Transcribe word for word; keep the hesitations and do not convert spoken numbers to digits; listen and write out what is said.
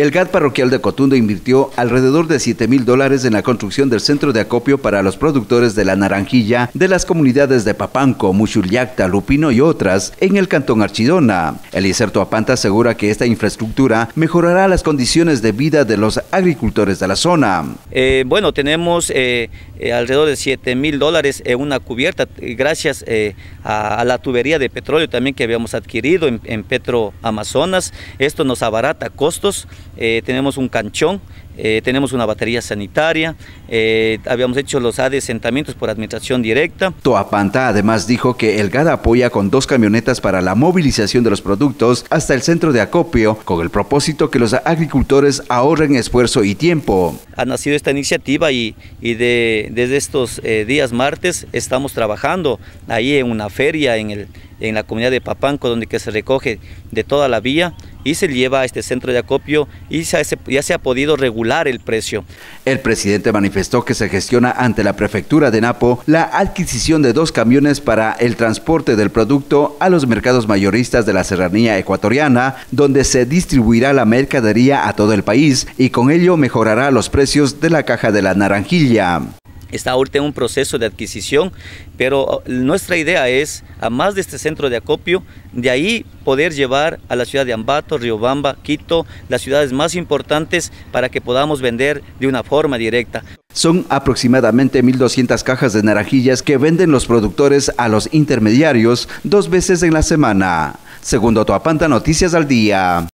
El G A D parroquial de Cotundo invirtió alrededor de siete mil dólares en la construcción del centro de acopio para los productores de la naranjilla de las comunidades de Papanco, Muchullacta, Lupino y otras en el cantón Archidona. Eliezer Toapanta asegura que esta infraestructura mejorará las condiciones de vida de los agricultores de la zona. Eh, bueno, tenemos eh, eh, alrededor de siete mil dólares en una cubierta, gracias eh, a, a la tubería de petróleo también que habíamos adquirido en, en Petro Amazonas. Esto nos abarata costos. Eh, tenemos un canchón, eh, tenemos una batería sanitaria, eh, habíamos hecho los adesentamientos por administración directa. Toapanta además dijo que el G A D apoya con dos camionetas para la movilización de los productos hasta el centro de acopio, con el propósito que los agricultores ahorren esfuerzo y tiempo. Ha nacido esta iniciativa y, y de, desde estos eh, días martes estamos trabajando ahí en una feria en, el, en la comunidad de Papanco, donde que se recoge de toda la vía y se lleva a este centro de acopio y ya se, ya se ha podido regular el precio. El presidente manifestó que se gestiona ante la prefectura de Napo la adquisición de dos camiones para el transporte del producto a los mercados mayoristas de la serranía ecuatoriana, donde se distribuirá la mercadería a todo el país y con ello mejorará los precios de la caja de la naranjilla. Está ahorita en un proceso de adquisición, pero nuestra idea es, a más de este centro de acopio, de ahí poder llevar a la ciudad de Ambato, Riobamba, Quito, las ciudades más importantes para que podamos vender de una forma directa. Son aproximadamente mil doscientas cajas de naranjillas que venden los productores a los intermediarios dos veces en la semana. Segundo Toapanta, Noticias al Día.